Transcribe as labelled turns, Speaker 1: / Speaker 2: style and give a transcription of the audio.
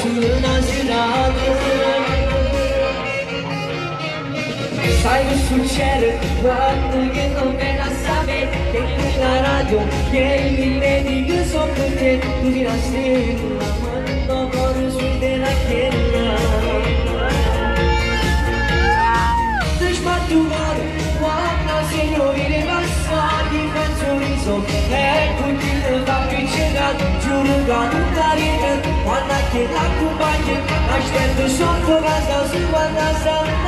Speaker 1: sulına zirada Sai do succede quando che non me la sape Che la radio che mi vedi io so per te Tu dirai stella ma non voglio su della chiesa Sbattuvato quando signori passati con sorriso ecco chi lo fa piccicato giuro che non carina quando che la compagna aspetta sotto casa su quando sta